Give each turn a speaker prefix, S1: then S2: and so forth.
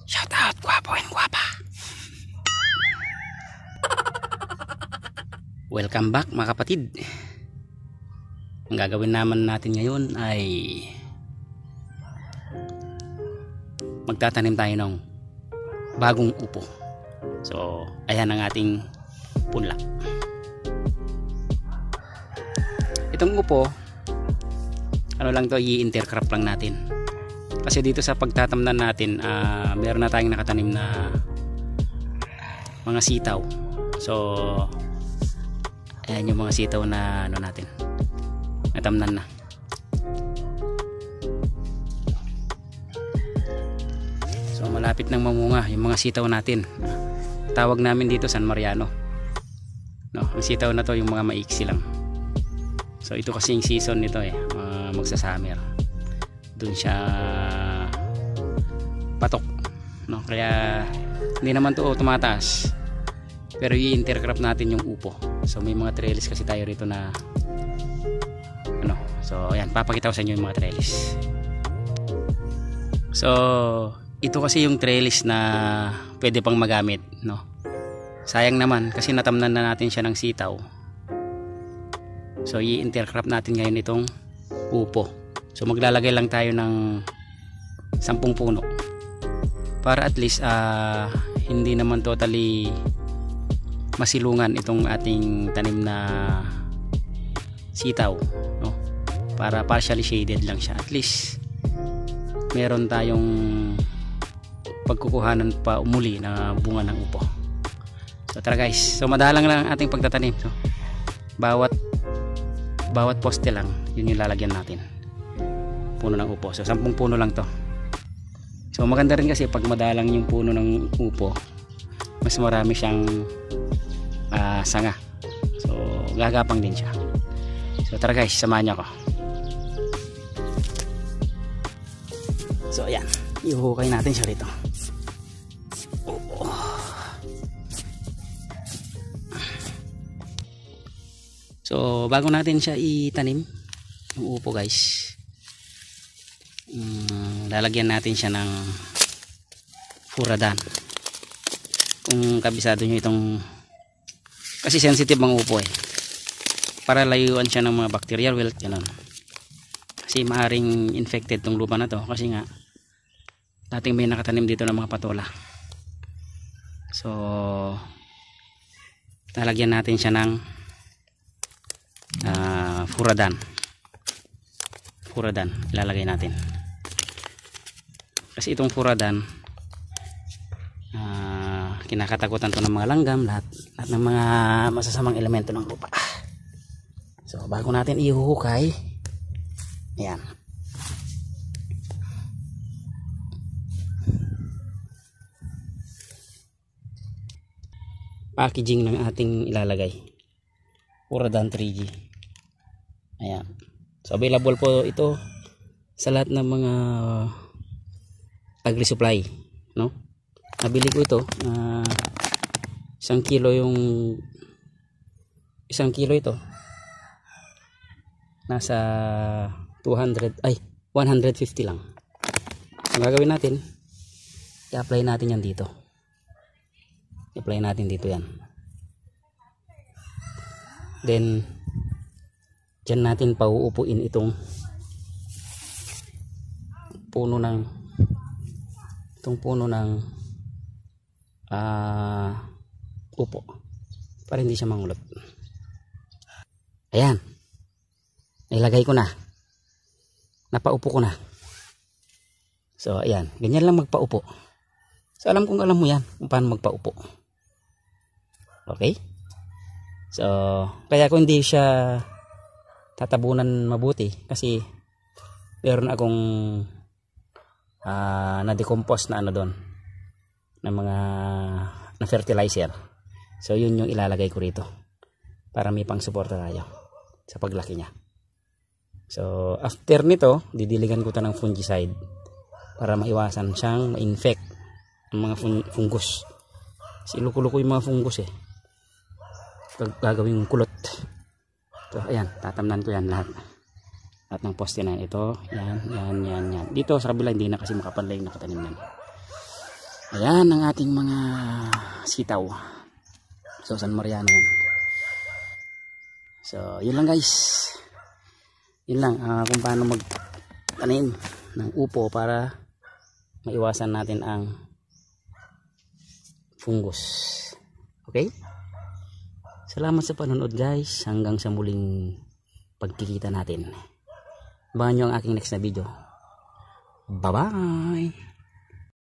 S1: Shout out, guwapo and guwapa. Welcome back mga kapatid. Ang gagawin naman natin ngayon ay magtatanim tayo ng bagong upo. So, ayan ang ating punla. Itong upo, ano lang to, i-intercrop lang natin. Kasi dito sa pagtatamnan natin, meron na tayong nakatanim na mga sitaw. So, ayan yung mga sitaw na ano natin, natamnan na. So, malapit nang mamunga yung mga sitaw natin. Tawag namin dito San Mariano. No, ang sitaw na to yung mga maiksi lang. So, ito kasi yung season nito magsa-summer. Doon siya patok, no? Kaya hindi naman to tumataas, pero i-intercrop natin yung upo. So may mga trellis kasi tayo rito na ano. So ayan, papakita ko sa inyo yung mga trellis. So ito kasi yung trellis na pwede pang magamit, no? Sayang naman kasi natamnan na natin siya ng sitaw. So i-intercrop natin ngayon itong upo. So maglalagay lang tayo ng 10 puno para at least hindi naman totally masilungan itong ating tanim na sitaw, no? Para partially shaded lang siya. At least meron tayong pagkukuhanan pa umuli na bunga ng upo. So tara guys, so madalang lang ang ating pagtatanim. So bawat poste lang yun yung lalagyan natin, puno ng upo. So 10 puno lang to. So maganda rin kasi pag madalang yung puno ng upo, mas marami siyang sanga. So gagapang din siya. So tara guys, samahan niyo ako. So ayan, ihuhukay natin siya rito. So bago natin siya itanim yung upo guys, lalagyan natin siya ng furadan. Kung kabisado nyo itong, kasi sensitive ang upo para layuan siya ng mga bacterial wilt, ganun. Kasi maaring infected tong lupa na to, kasi nga dating may nakatanim dito ng mga patola. So lalagyan natin siya ng furadan ilalagay natin. Kasi itong furadan, kinakatakutan to ng mga langgam, lahat ng mga masasamang elemento ng lupa. So bago natin ihuhukay, ayan, packaging ng ating ilalagay, furadan 3G. Ayan. So available po ito sa lahat ng mga agri-supply, no? Nabili ko ito, 1 kilo yung 1 kilo ito. Nasa 150 lang. Ang gagawin natin, i-apply natin yan dito. I-apply natin dito yan. Then diyan natin pauupuin itong puno ng upo para hindi siya mangulot. Ayan, nilagay ko na, napaupo ko na. So ayan, ganyan lang magpaupo. So alam mo yan kung paano magpaupo. Okay, so kaya kung hindi siya tatabunan mabuti, kasi meron akong na-decompose na ano doon, na mga na fertilizer. So yun yung ilalagay ko rito para may pang suporta tayo sa paglaki niya. So after nito, didiligan ko to ng fungicide para maiwasan siyang ma-infect ng mga fungus. Kasi iluko-luko yung mga fungus gagawing kulot. So ayan, tatamnan ko yan lahat ng poste na ito. Yan. Dito sa kabila hindi na kasi makapanlay na katanim yan. Ayan ang ating mga sitaw. So San Mariano yan. So yun lang guys. Yun lang kung paano magtanim ng upo para maiwasan natin ang fungus. Okay? Salamat sa panonood guys. Hanggang sa muling pagkikita natin. Abangan nyo ang aking next na video. Bye bye!